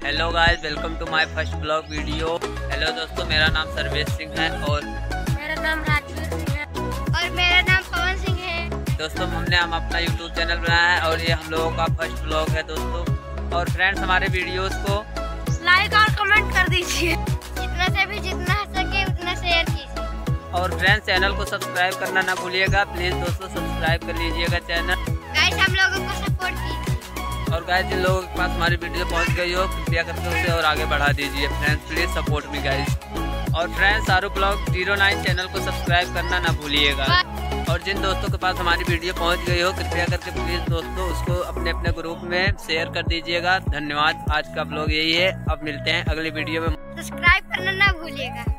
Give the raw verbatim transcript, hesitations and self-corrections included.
Hello guys, welcome to my first blog video. Hello दोस्तों, मेरा नाम सर्वेश सिंह है और मेरा नाम राजवीर सिंह है और मेरा नाम पवन सिंह है। दोस्तों हमने हम अपना यूट्यूब चैनल बनाया है और ये हम लोगों का फर्स्ट ब्लॉग है दोस्तों। और फ्रेंड्स, हमारे वीडियोस को लाइक और कमेंट कर दीजिए, जितना से भी जितना हो सके उतना शेयर कीजिए। और फ्रेंड्स, चैनल को सब्सक्राइब करना ना भूलिएगा। प्लीज दोस्तों सब्सक्राइब कर लीजिएगा चैनल। गाइस, हम लोगों को सपोर्ट कीजिए। और गाइस, जिन लोगों के पास हमारी वीडियो पहुंच गई हो, कृपया करके उसे और आगे बढ़ा दीजिए। Friends, please support me guys. और friends, Saru blog zero nine channel को सब्सक्राइब करना ना भूलिएगा। और जिन दोस्तों के पास हमारी वीडियो पहुंच गई हो, कृपया करके प्लीज दोस्तों उसको अपने अपने ग्रुप में शेयर कर दीजिएगा। धन्यवाद। आज का ब्लॉग यही है। अब मिलते हैं अगली वीडियो में। सब्सक्राइब करना ना भूलिएगा।